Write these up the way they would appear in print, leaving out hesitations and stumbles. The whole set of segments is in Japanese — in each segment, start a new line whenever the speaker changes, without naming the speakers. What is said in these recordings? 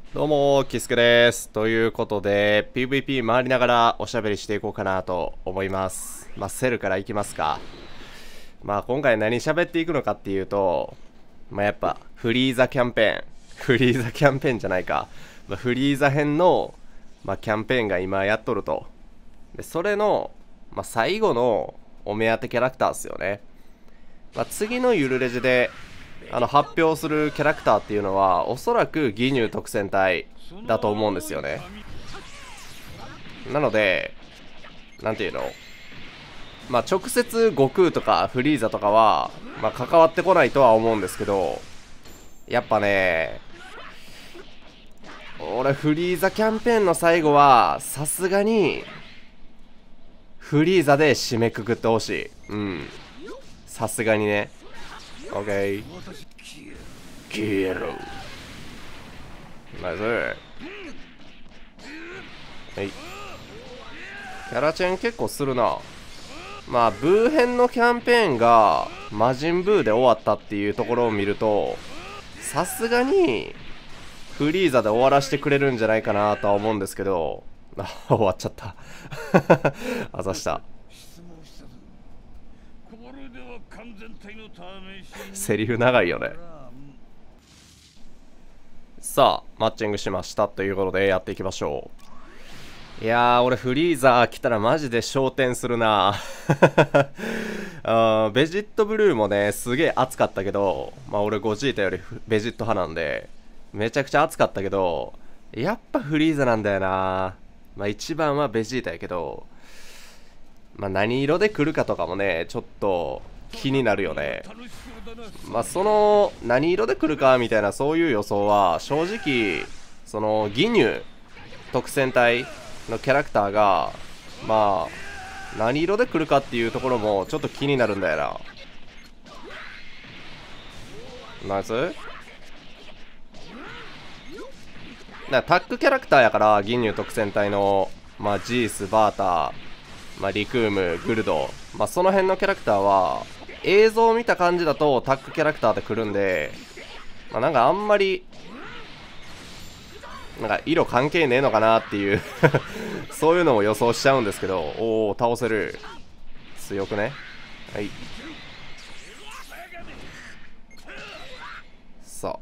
どうもキスケです。ということで PVP 回りながらおしゃべりしていこうかなと思います。セルからいきますか。今回何喋っていくのかっていうと、やっぱフリーザキャンペーンフリーザキャンペーンじゃないか、フリーザ編の、キャンペーンが今やっとると。でそれの、最後のお目当てキャラクターっすよね。次のゆるレジで発表するキャラクターっていうのはおそらく義乳特選隊だと思うんですよね。なのでなんていうの、直接悟空とかフリーザとかは、関わってこないとは思うんですけど、やっぱね、俺フリーザキャンペーンの最後はさすがにフリーザで締めくくってほしい。さすがにね。オッケー、消えろ。ナイス。はい、キャラチェン結構するな。ブー編のキャンペーンが魔人ブーで終わったっていうところを見ると、さすがにフリーザで終わらせてくれるんじゃないかなとは思うんですけど、終わっちゃったあざした。セリフ長いよね。さあマッチングしましたということでやっていきましょう。いやー、俺フリーザ来たらマジで昇天するなベジットブルーもねすげえ熱かったけど、俺ゴジータよりベジット派なんでめちゃくちゃ熱かったけど、やっぱフリーザなんだよな。一番はベジータやけど、何色で来るかとかもねちょっと気になるよね。その何色で来るかみたいなそういう予想は正直、その義乳特選隊のキャラクターが何色で来るかっていうところもちょっと気になるんだよな。ナイス。タッグキャラクターやから義乳特選隊のジース、バーター、リクーム、グルド、その辺のキャラクターは映像を見た感じだとタッグキャラクターで来るんで、なんかあんまりなんか色関係ねえのかなっていうそういうのも予想しちゃうんですけど、おお倒せる。強くね。はい、さ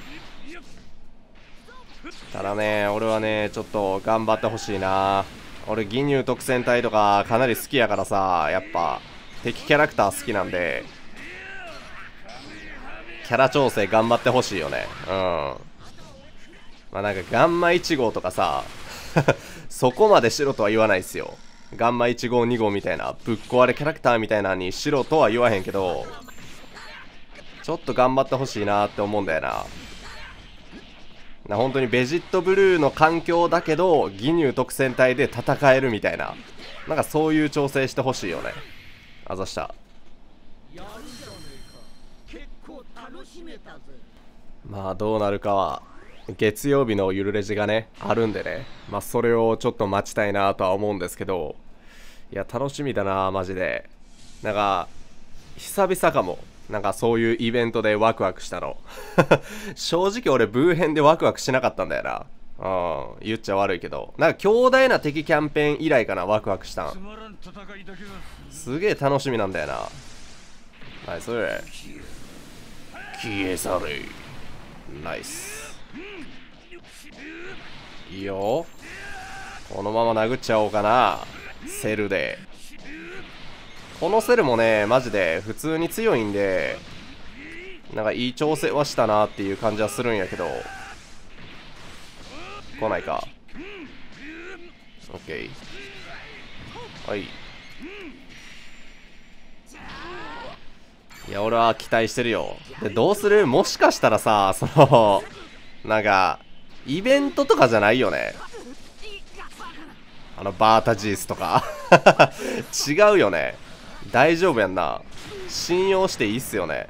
あただね、俺はねちょっと頑張ってほしいな。俺義乳特選隊とかかなり好きやからさ、やっぱ敵キャラクター好きなんでキャラ調整頑張ってほしいよね。なんかガンマ1号とかさそこまでしろとは言わないっすよ。ガンマ1号2号みたいなぶっ壊れキャラクターみたいなのにしろとは言わへんけど、ちょっと頑張ってほしいなって思うんだよな。本当にベジットブルーの環境だけど義乳特選隊で戦えるみたいな、なんかそういう調整してほしいよね。あざした。どうなるかは月曜日のゆるレジがねあるんでね、それをちょっと待ちたいなとは思うんですけど、いや楽しみだなマジで。なんか久々かも、なんかそういうイベントでワクワクしたの正直俺ブー編でワクワクしなかったんだよな。言っちゃ悪いけど、なんか強大な敵キャンペーン以来かなワクワクしたん。すげえ楽しみなんだよな。ナイス。消え去れ。ナイス。いいよ、このまま殴っちゃおうかなセルで。このセルもねマジで普通に強いんで、なんかいい調整はしたなっていう感じはするんやけど、来ないか。オッケー。はい、いや俺は期待してるよ。でどうする、もしかしたらさ、なんかイベントとかじゃないよね、バータジースとか違うよね。大丈夫やんな。信用していいっすよね。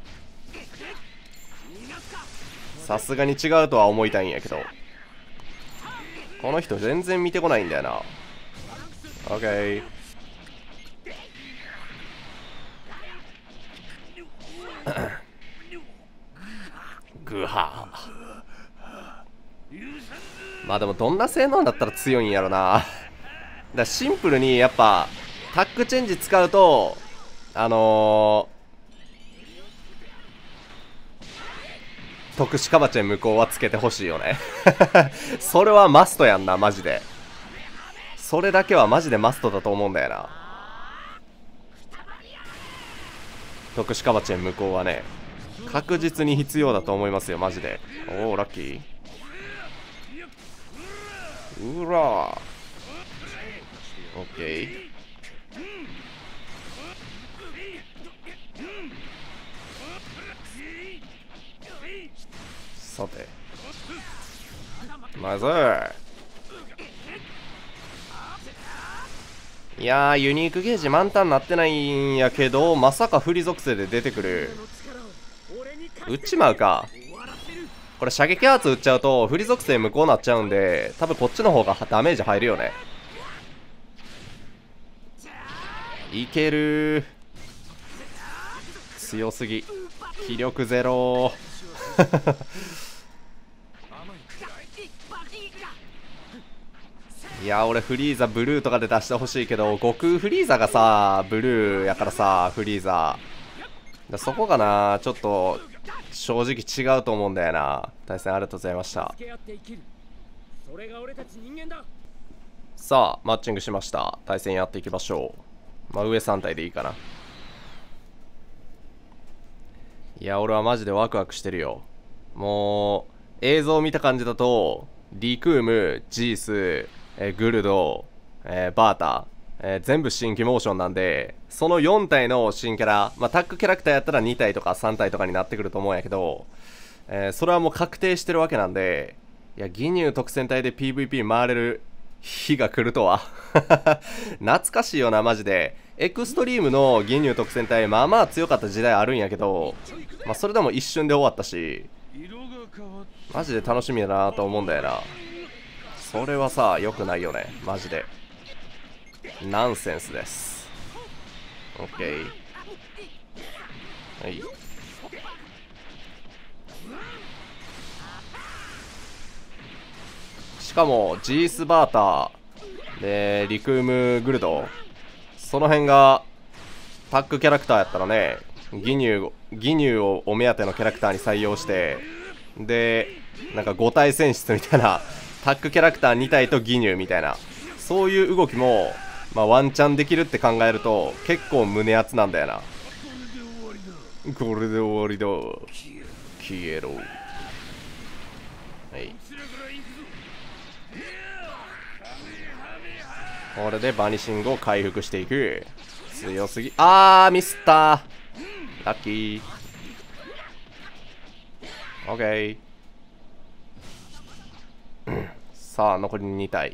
さすがに違うとは思いたいんやけど、この人全然見てこないんだよな。オッケー。グハまあでもどんな性能だったら強いんやろな。だからシンプルにやっぱタッグチェンジ使うと特殊カバチェン無効はつけてほしいよね。それはマストやんな、マジで。それだけはマジでマストだと思うんだよな。特殊カバチェン無効はね、確実に必要だと思いますよ、マジで。おお、ラッキー。うらー。オッケー。さて。まずいやー、ユニークゲージ満タンなってないんやけど、まさか振り属性で出てくる。撃っちまうか。これ射撃アーツ撃っちゃうと振り属性無効になっちゃうんで、多分こっちの方がダメージ入るよね。いけるー。強すぎ。気力ゼロいや俺フリーザブルーとかで出してほしいけど、悟空フリーザがさブルーやからさ、フリーザそこがなちょっと正直違うと思うんだよな。対戦ありがとうございました。さあマッチングしました。対戦やっていきましょう。まあ上3体でいいかな。いや俺はマジでワクワクしてるよ。もう映像を見た感じだとリクーム、ジース、グルド、バータ、全部新規モーションなんで、その4体の新キャラ、まあ、タッグキャラクターやったら2体とか3体とかになってくると思うんやけど、それはもう確定してるわけなんで、いや義乳特戦隊で PVP 回れる日が来るとは懐かしいよなマジで。エクストリームの義乳特戦隊まあまあ強かった時代あるんやけど、まあ、それでも一瞬で終わったし、マジで楽しみだなと思うんだよな。それはさ良くないよねマジで。ナンセンスです。オッケー。はい。しかもジースバーターでリクームグルド、その辺がタッグキャラクターやったらね、義乳をお目当てのキャラクターに採用して、でなんか5体選出みたいな、タッグキャラクター2体と義乳みたいな、そういう動きもまあワンチャンできるって考えると結構胸熱なんだよな。これで終わりだ。消えろ。はい。これでバニシングを回復していく。強すぎ。ミスったー。ラッキー。オッケー。さあ残り2体。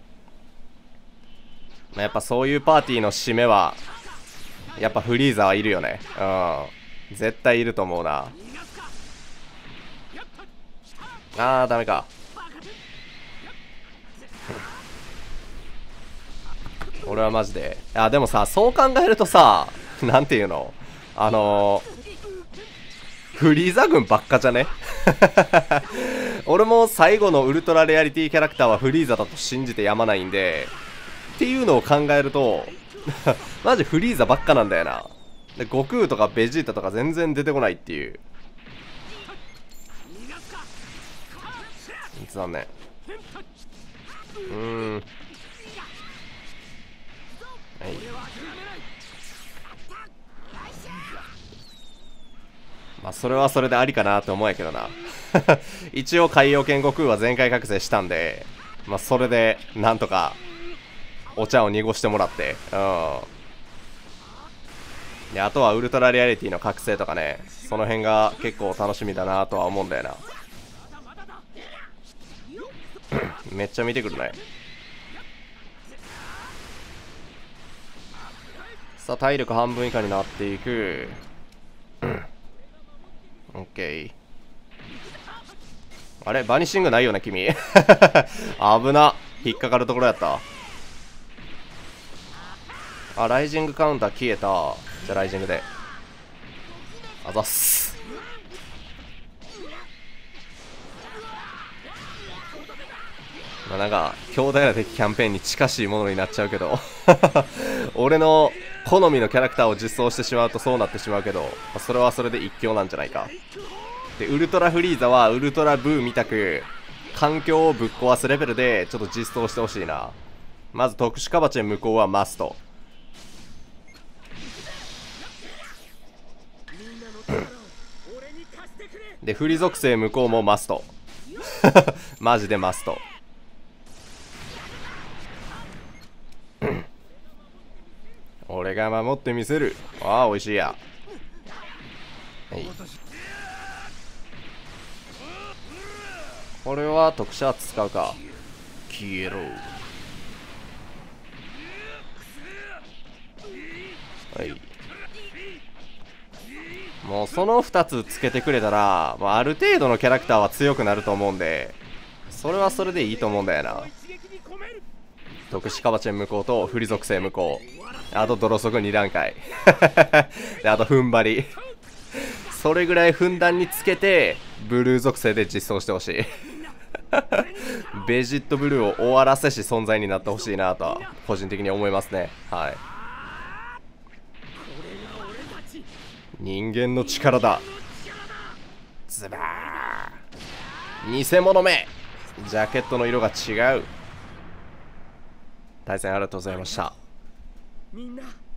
やっぱそういうパーティーの締めはやっぱフリーザはいるよね。うん、絶対いると思うな。ダメか。俺はマジででもさ、そう考えるとさ、なんていうの、フリーザ軍ばっかじゃね俺も最後のウルトラレアリティキャラクターはフリーザだと信じてやまないんで、っていうのを考えるとマジフリーザばっかなんだよな。で悟空とかベジータとか全然出てこないっていう。残念。はい。まあそれはそれでありかなと思うんやけどな一応海洋圏悟空は全開覚醒したんで、まあそれでなんとかお茶を濁してもらって、であとはウルトラリアリティの覚醒とかね、その辺が結構楽しみだなとは思うんだよなめっちゃ見てくるね。さあ体力半分以下になっていくオッケー。あれバニシングないよな君危な、引っかかるところやった。ライジングカウンター消えた。じゃあライジングであざっす。 まあなんか強大な敵キャンペーンに近しいものになっちゃうけど俺の好みのキャラクターを実装してしまうとそうなってしまうけど、まあそれはそれで一興なんじゃないか。でウルトラフリーザはウルトラブーみたく環境をぶっ壊すレベルでちょっと実装してほしいな。まず特殊カバチェン無効はマスト。でフリ属性無効もマストマジでマスト俺が守ってみせる。ああ美味しいや。はい、これは特殊圧使うか。消えろ。はい、もうその2つつけてくれたら、まあ、ある程度のキャラクターは強くなると思うんで、それはそれでいいと思うんだよな。特殊カバチェン無効とフリ属性無効、あとドロソグ2段階であと踏ん張りそれぐらいふんだんにつけてブルー属性で実装してほしいベジットブルーを終わらせし存在になってほしいなとは個人的に思いますね。はい、人間の力だ。ズバー偽物め。ジャケットの色が違う。対戦ありがとうございました。
みんな